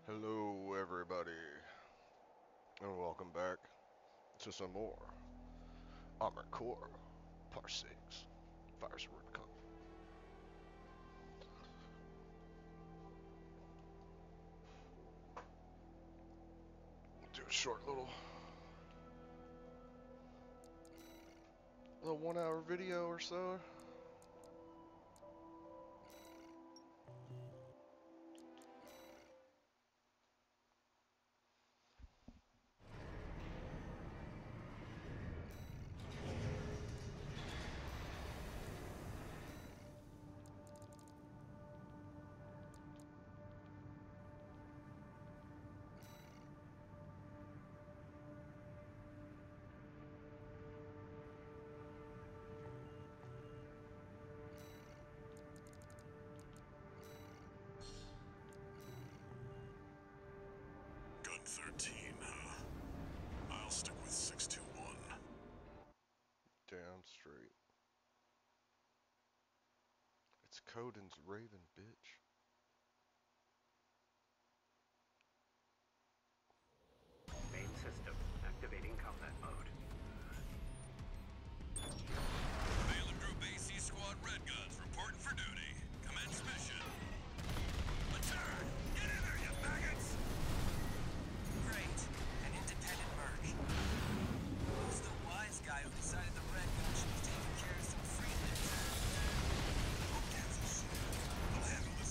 Hello, everybody, and welcome back to some more Armored Core Part 6 Fires of Rubicon. Do a short little 1 hour video or so. Gun 13, huh? I'll stick with 621. Damn straight. It's Coden's Raven, bitch. Main system activating combat mode. Bailiff Group AC Squad Red Guns reporting for duty. Commence mission. Return! Get in there, you maggots! Great. An independent merc. Who's the wise guy who decided the Red Gun should be taking care of some freelance? Who gives a shit? I'll handle this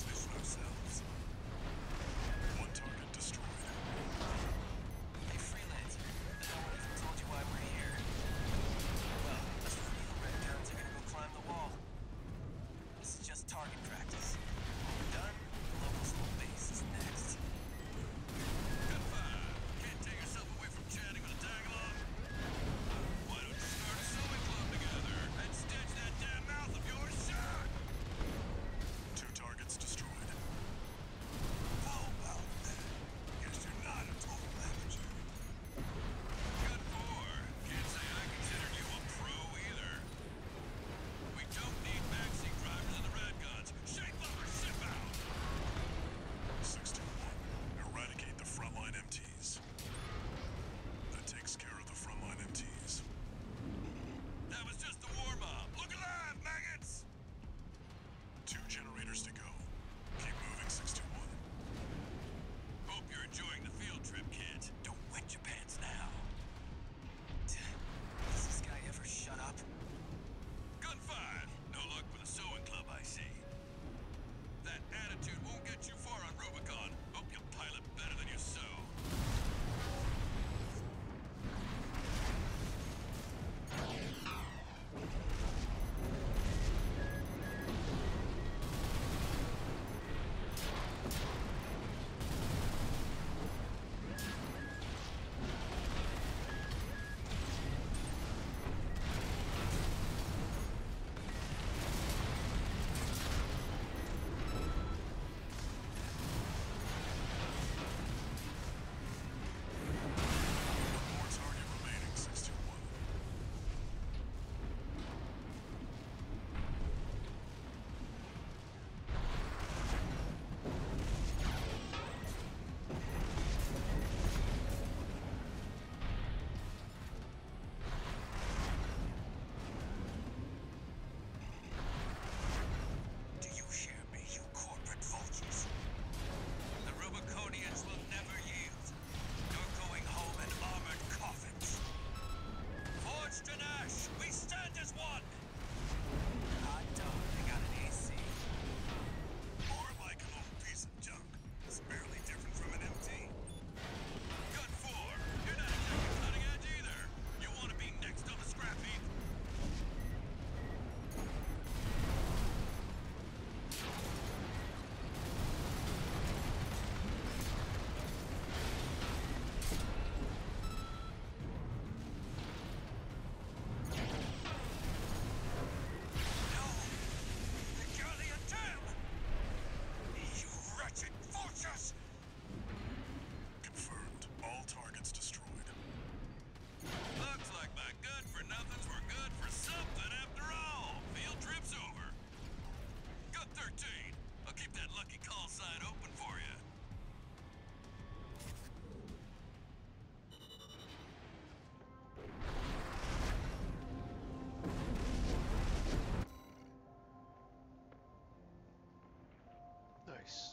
Nice.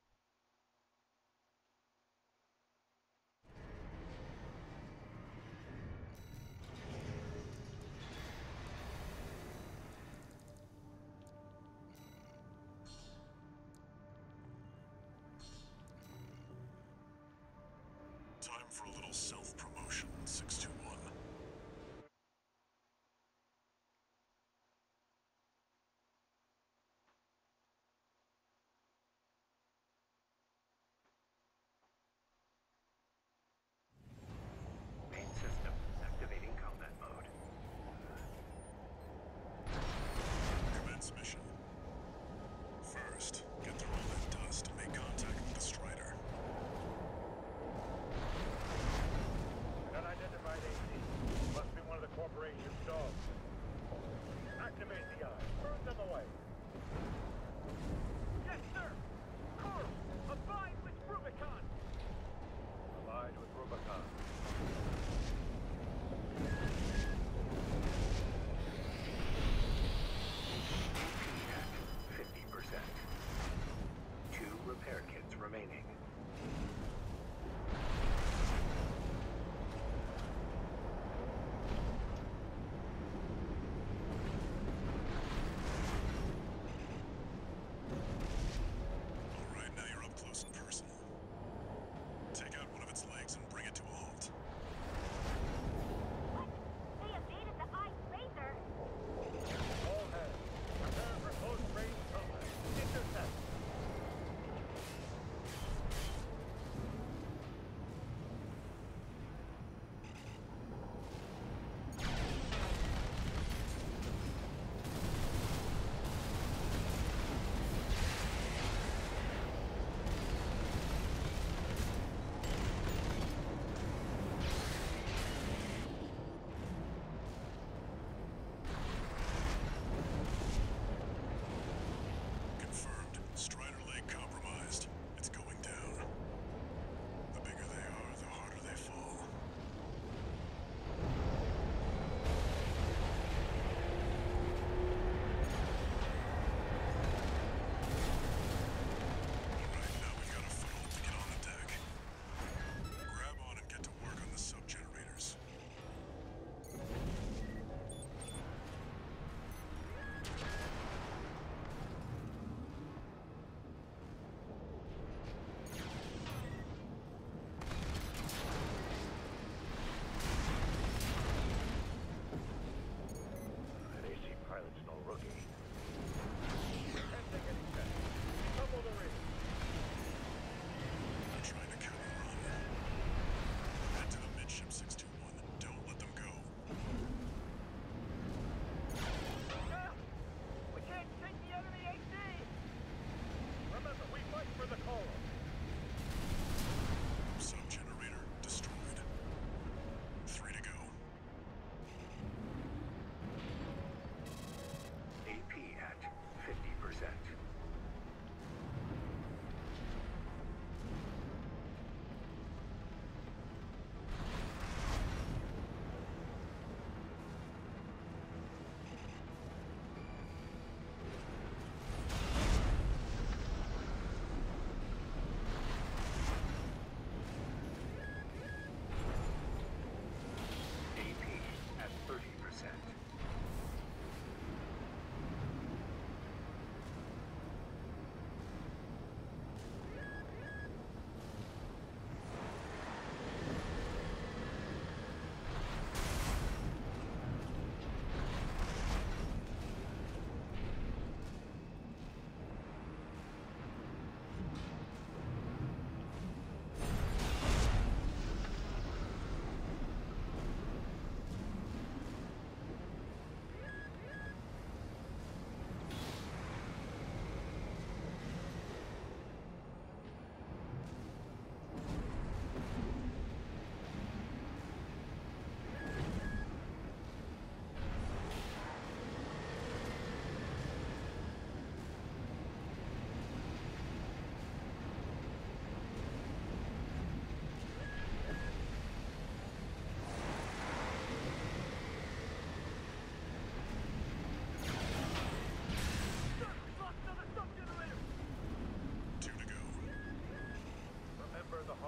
Time for a little self-promotion, 621. Main system activating combat mode. Commence mission. First, get through all that dust and make contact with the Strider.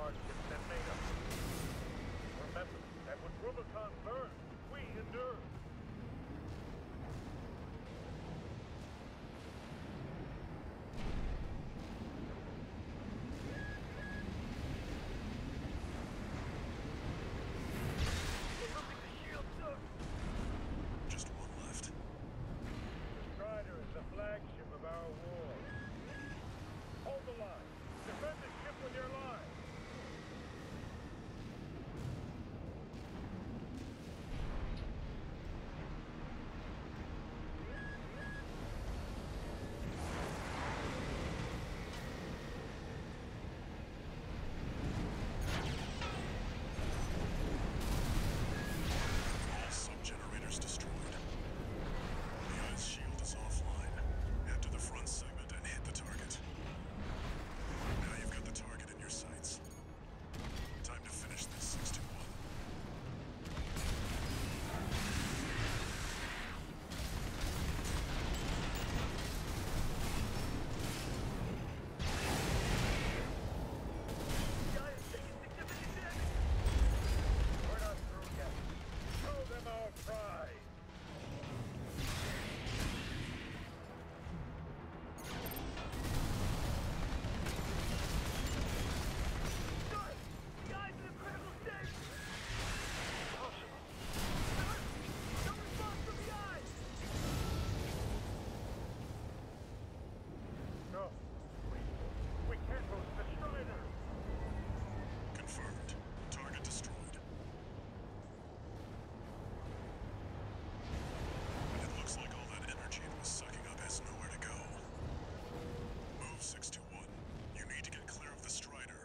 hardships that made us. Remember that when Rubicon burned, we endured. Just one left. Strider is the flagship of our war. Hold the line. Defend the ship with your lives. All sub-generators destroyed. The ice shield is offline. Head to the front segment and hit the target. Now you've got the target in your sights. Time to finish this 621. We're not through yet. Show them our pride. The eyes in a critical state. Impossible. No response from the eyes. No. We can't lose the Strider. Confirmed. Target destroyed. It looks like all that energy it was sucking up has nowhere to go. Move 621. You need to get clear of the Strider.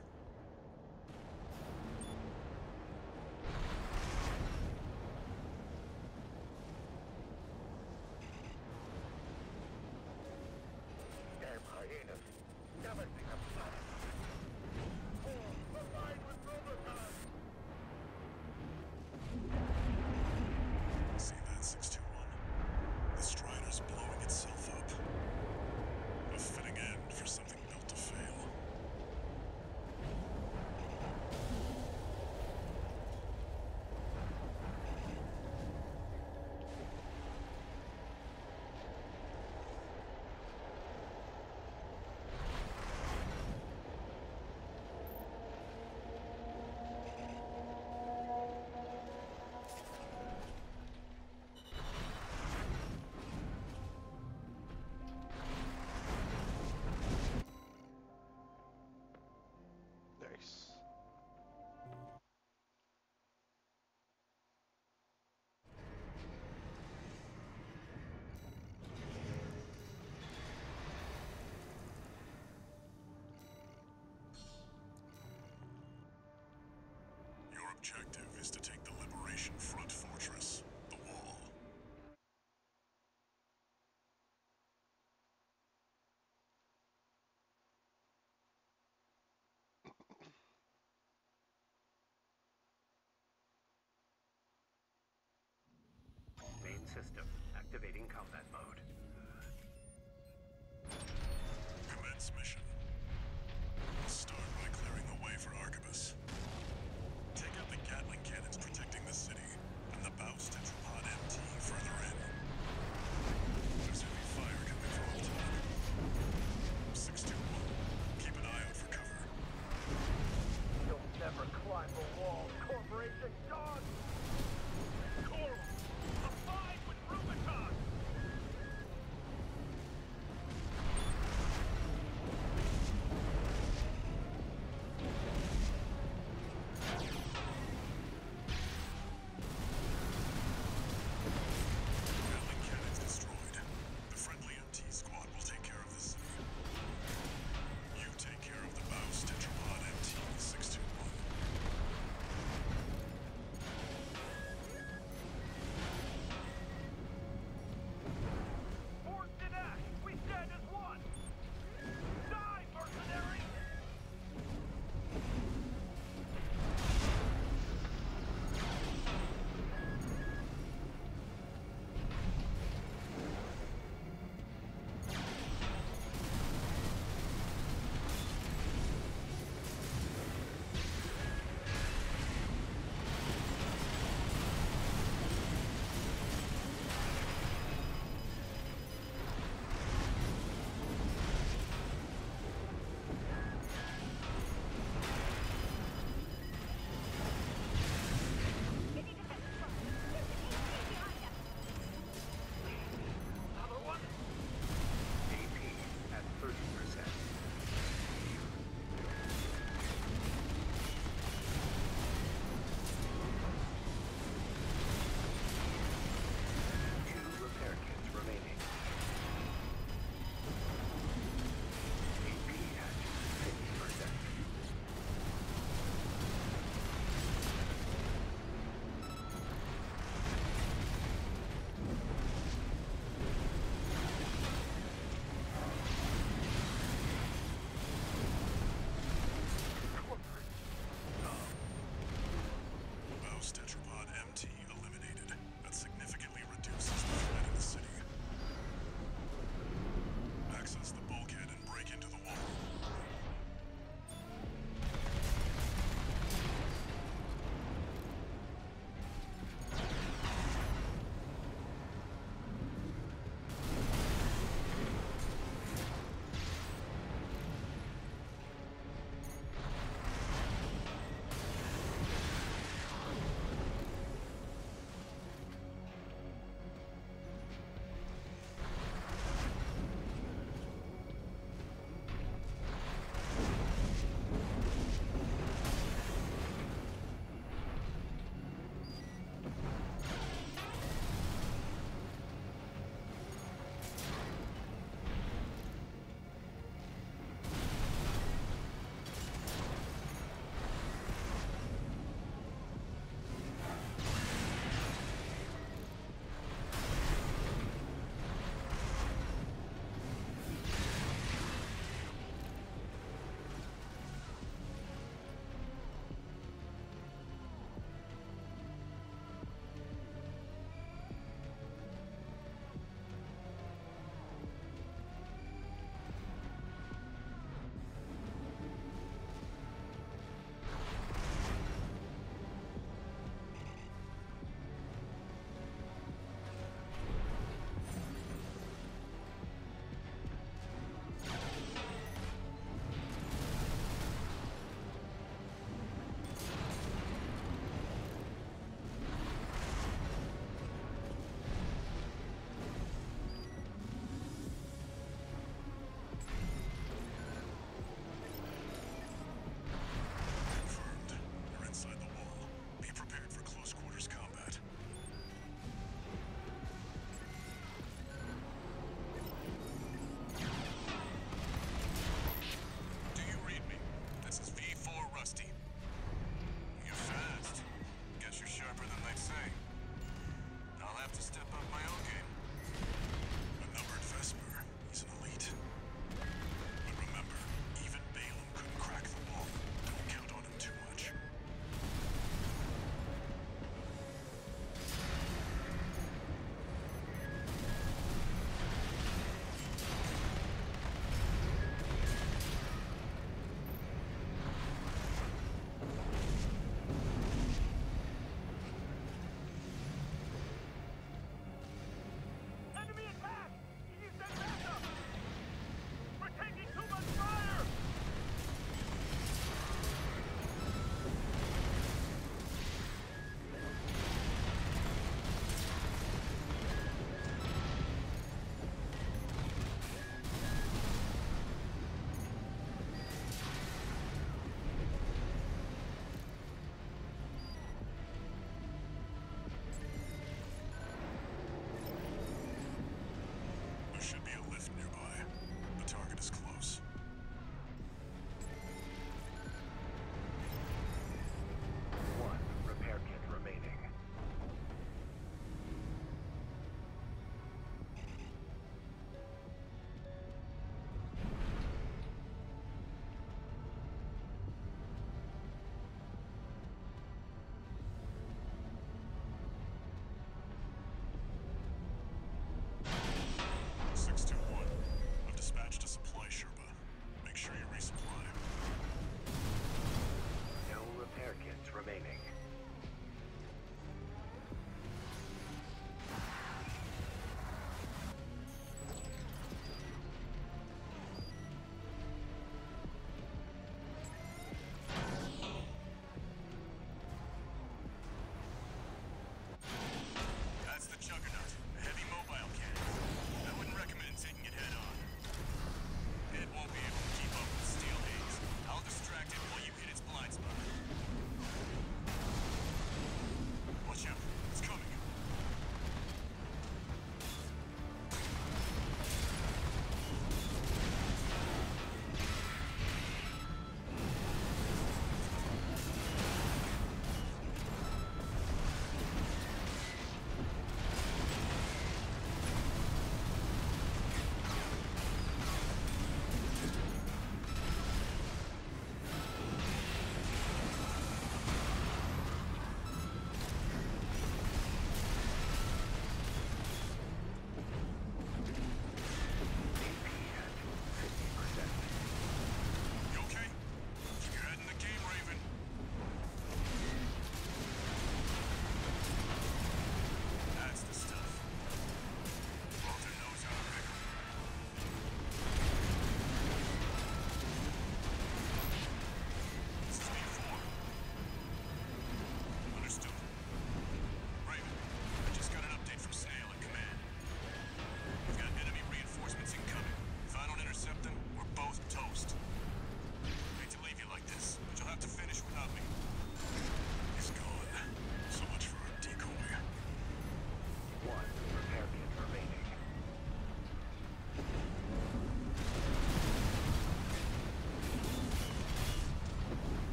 Damn hyenas. Never think of that. Align with Rubicon. See that, 621? The Strider's blowing itself up. A fitting end for something built to fail. Nice. Your objective is to take the Liberation Front fortress, the Wall. Main system. Activating combat mode. Commence mission. Start by clearing the way for Arquebus. Take out the Gatling cannons protecting the city, and the Baus Tetrapod MT further in. There's heavy fire coming from up top. 621. Keep an eye out for cover. You'll never climb the wall, Corporation Dawn! Coral! Abide with Rubicon!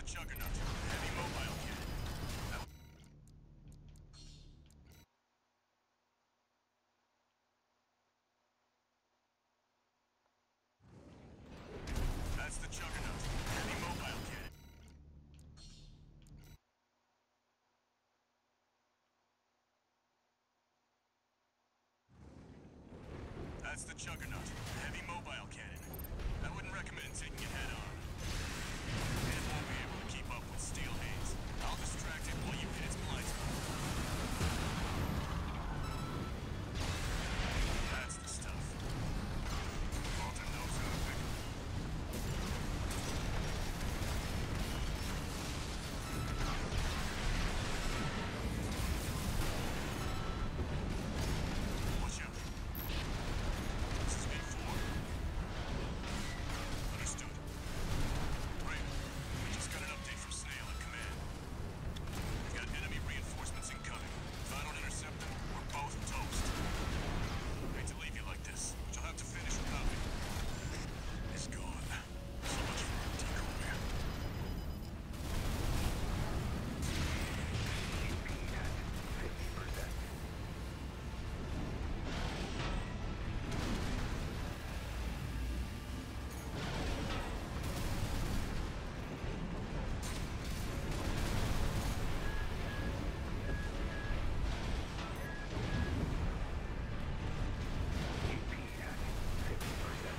Juggernaut. Heavy mobile cannon. That's the Juggernaut. Heavy mobile cannon. That's the Juggernaut. Heavy mobile cannon. I wouldn't recommend taking it head on. It won't be able to keep up with Steel Haze. I'll distract it while you hit its blind spot. That's the stuff. Alter knows how to pick 'em. Watch out. This is A4. Understood. Raven, we just got an update from Snail at command. We've got enemy reinforcements incoming. If I don't intercept them, we're both toast. Hate to leave you like this, but you'll have to finish without me. He's gone. So much for our decoy. UP at 50%. UP at 50%.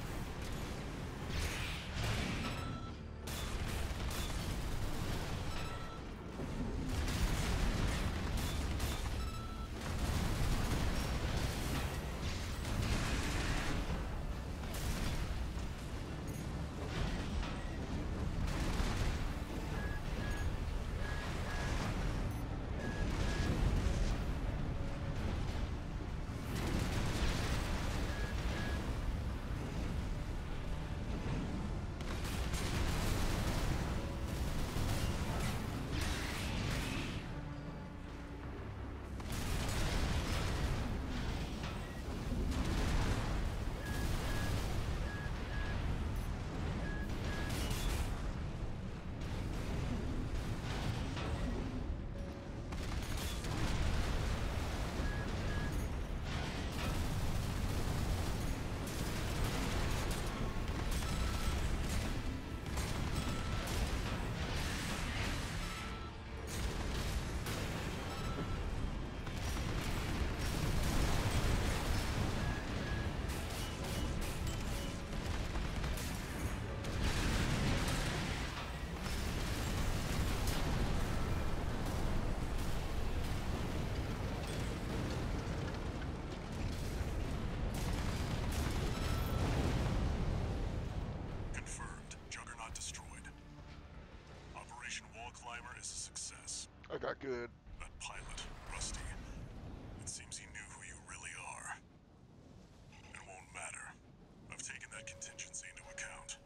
Confirmed. Juggernaut destroyed. Operation Wall Climber is a success. I got good. That pilot, Rusty, it seems he knew who you really are. It won't matter. I've taken that contingency into account.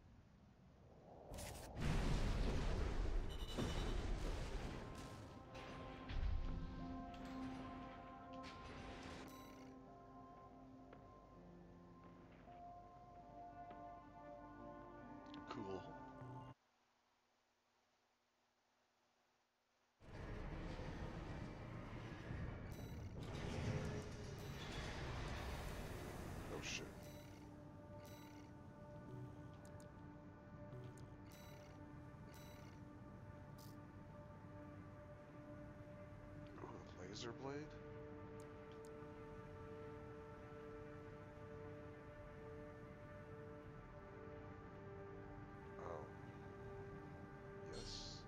Cool. Oh shit. Ooh, a laser blade? Oh. Yes.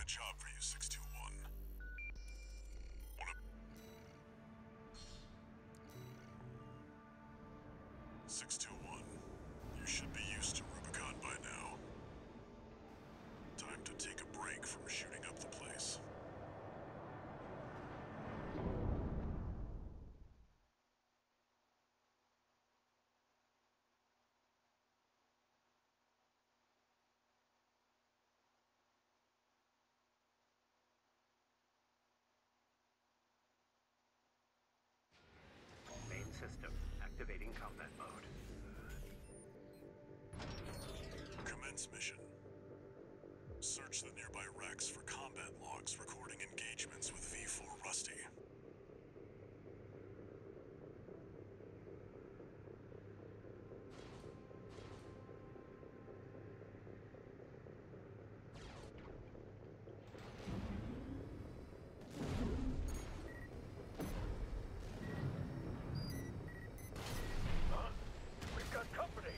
job for you, 621. Wanna... 621, you should be used to Rubicon by now. Time to take a break from shooting up the place. Main system activating combat mode. Commence mission. Search the nearby wrecks for combat logs recording engagements with V4 Rusty. Huh? We've got company!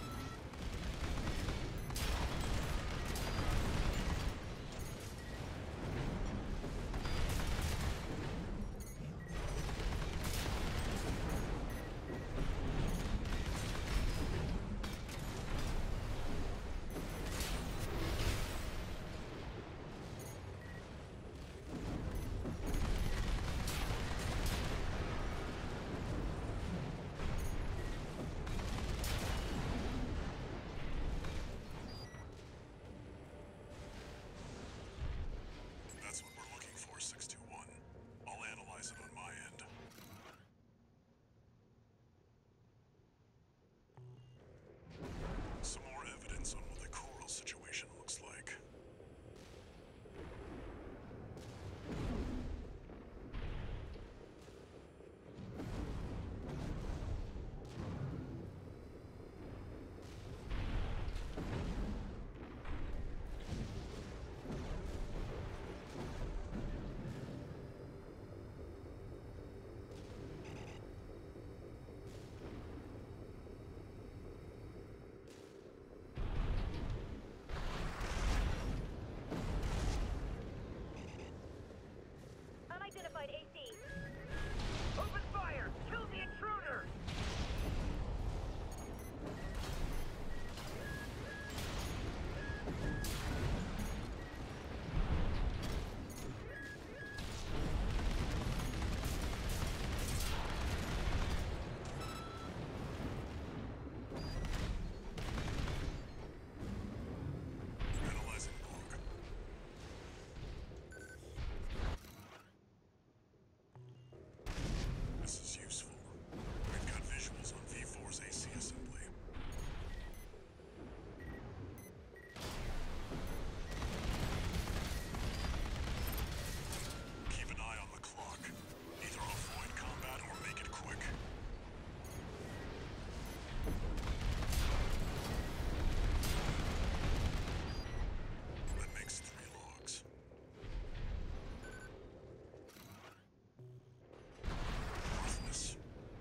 That's what we're looking for, 621. I'll analyze it on my end. Some more evidence on what the coral situation looks like. Unidentified AC. Open fire! Kill the intruder! Analyzing log. This is useful. We've got visuals on V4's AC assembly. Keep an eye on the clock. Either avoid combat or make it quick. That makes 3 logs. Worthless.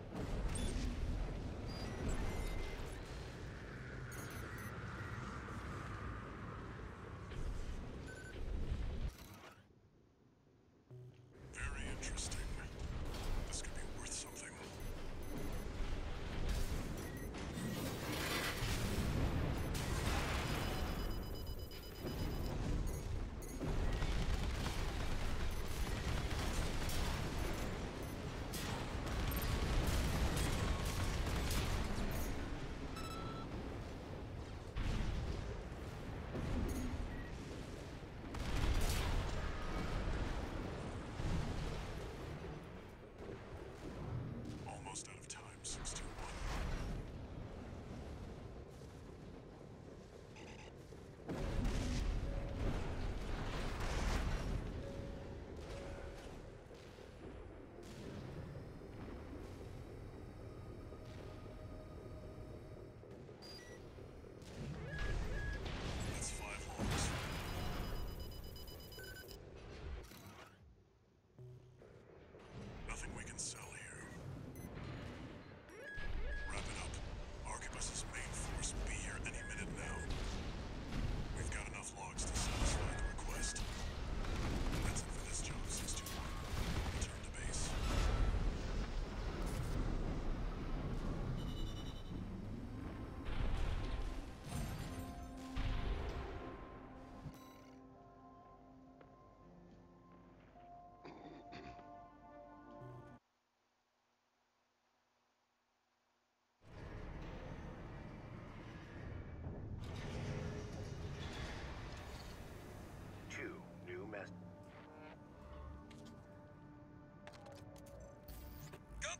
Very interesting. This could be worth something.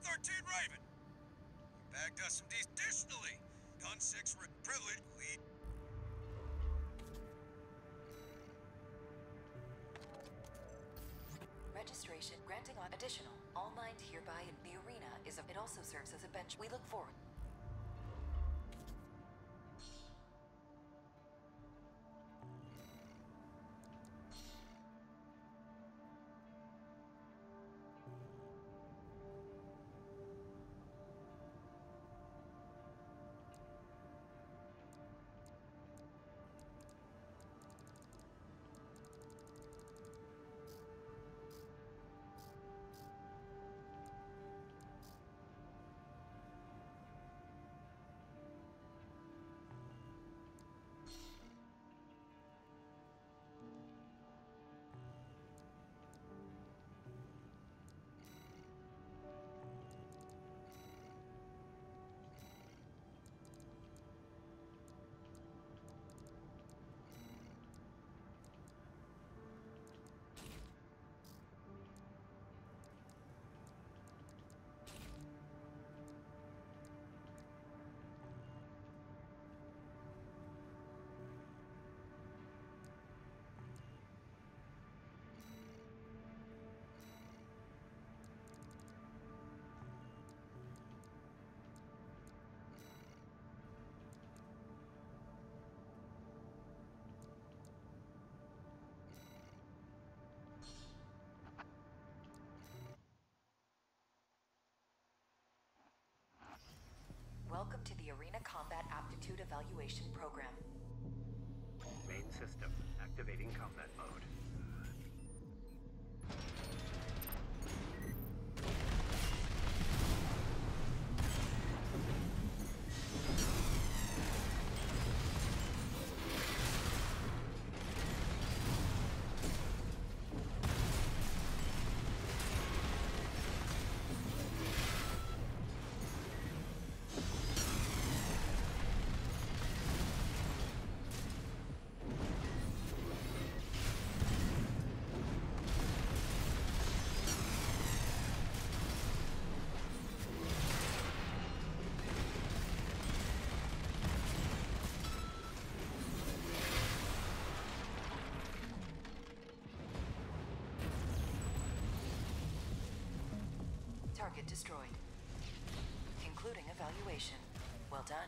113 Raven. You bagged us some additionally. Gun 6 privilege lead. Registration granting on additional. All mined hereby in the arena is a. It also serves as a bench. We look forward. Welcome to the Arena Combat Aptitude Evaluation Program. Main system activating combat mode. Target destroyed. Concluding evaluation. Well done.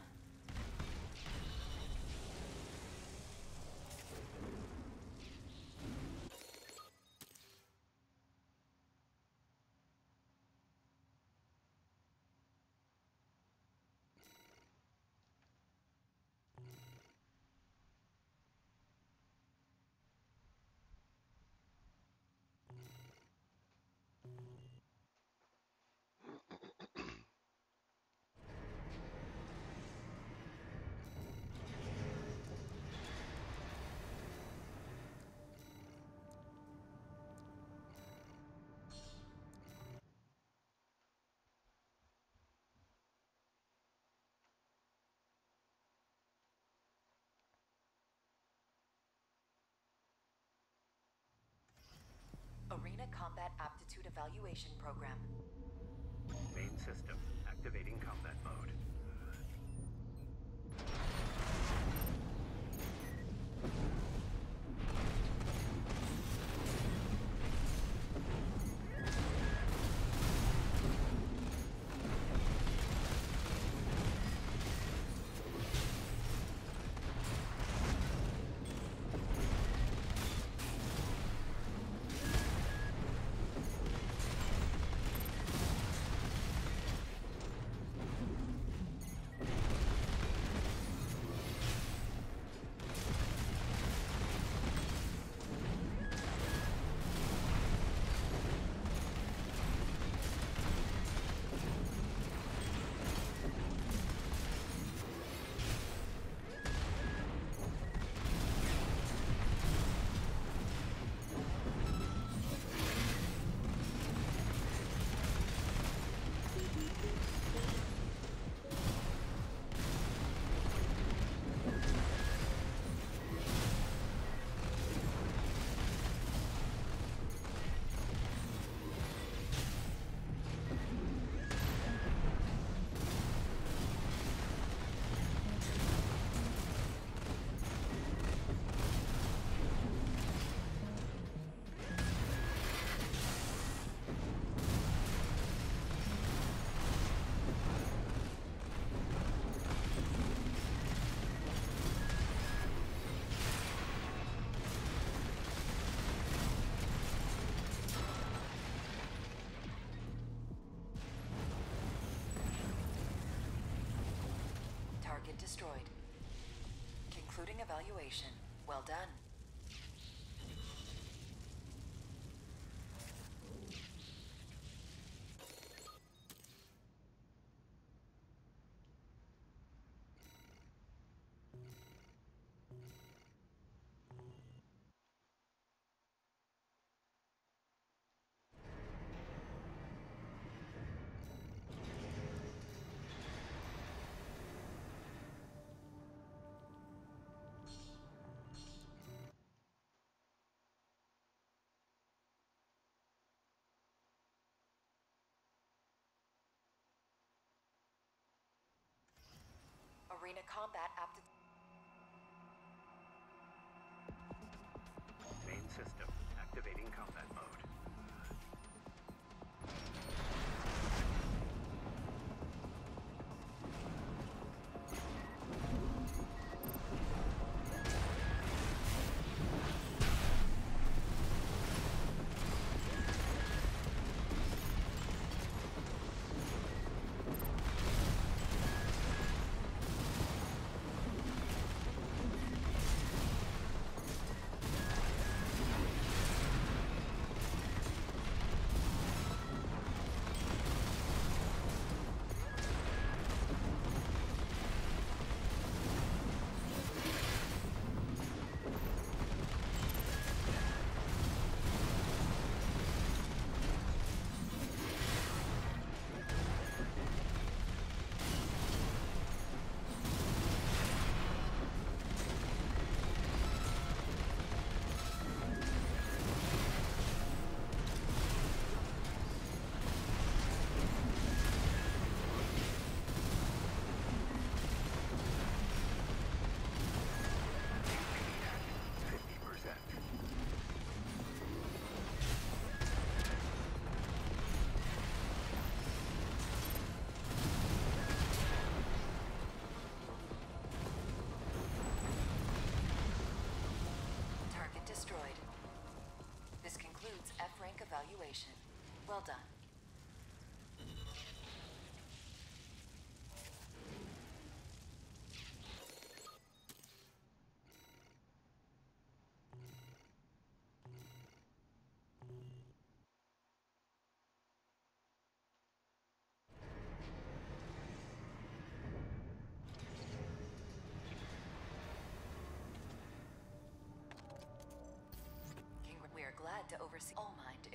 Arena Combat Aptitude Evaluation Program. Main system activating combat mode. Target destroyed. Concluding evaluation. Well done. Arena combat aptitude. Main system activating combat mode. Target destroyed. This concludes F-rank evaluation. Well done. We are glad to oversee All Mind.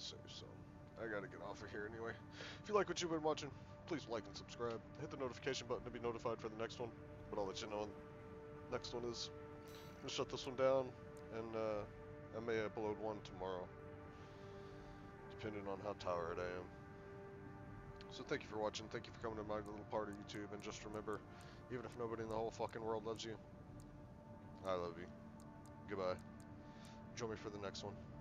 say, so I gotta get off of here anyway. If you like what you've been watching, please like and subscribe. Hit the notification button to be notified for the next one. But I'll let you know when the next one is. I'm gonna shut this one down, and I may upload one tomorrow, depending on how tired I am. So thank you for watching. Thank you for coming to my little part of YouTube. And just remember, even if nobody in the whole fucking world loves you, I love you. Goodbye. Join me for the next one.